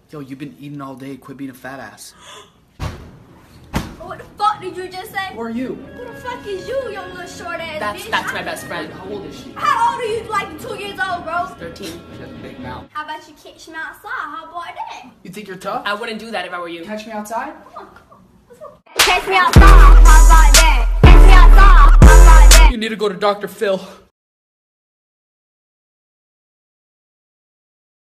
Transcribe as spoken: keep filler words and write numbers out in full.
Yo, you've been eating all day. Quit being a fat ass. What the fuck did you just say? Who are you? Who the fuck is you, your little short ass That's bitch? that's my best friend. How old is she? How old are you? Like two years old, bro? thirteen. She has a big mouth. How about you catch me outside? How about that? You think you're tough? I wouldn't do that if I were you. Catch me outside? Come on, come on. What's up? Catch me outside. How about that? Catch me outside. How about that? You need to go to Doctor Phil.